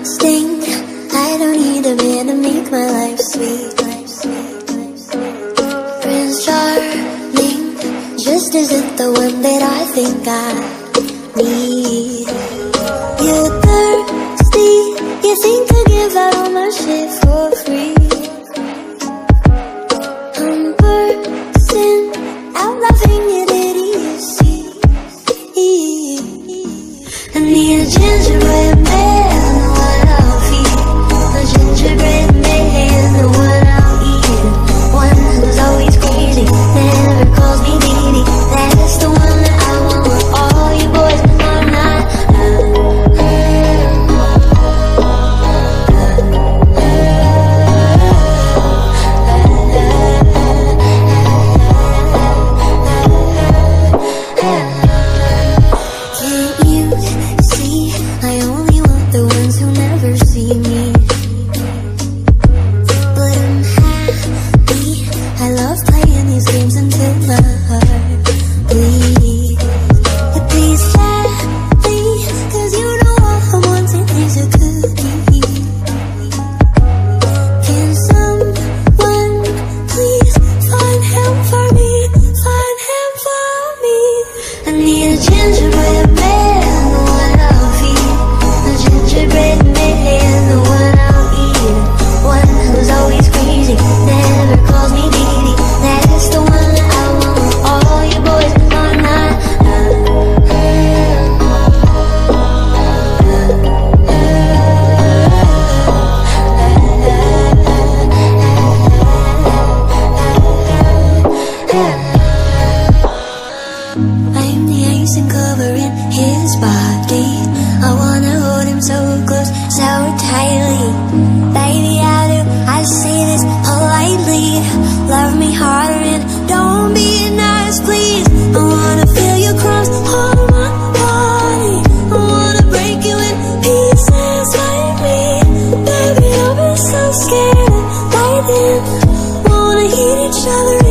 sting. I don't need a man to make my life sweet. Prince Charming just isn't the one that I think I need. You're thirsty, you think I give out all my shit for free. I'm bursting out laughing at idiocy. I need a gingerbread man, the one I'll feed. A gingerbread man, the one I'll eat. One who's always crazy, never calls me needy. That's the one that I want with all you boys are not. Wanna hit each other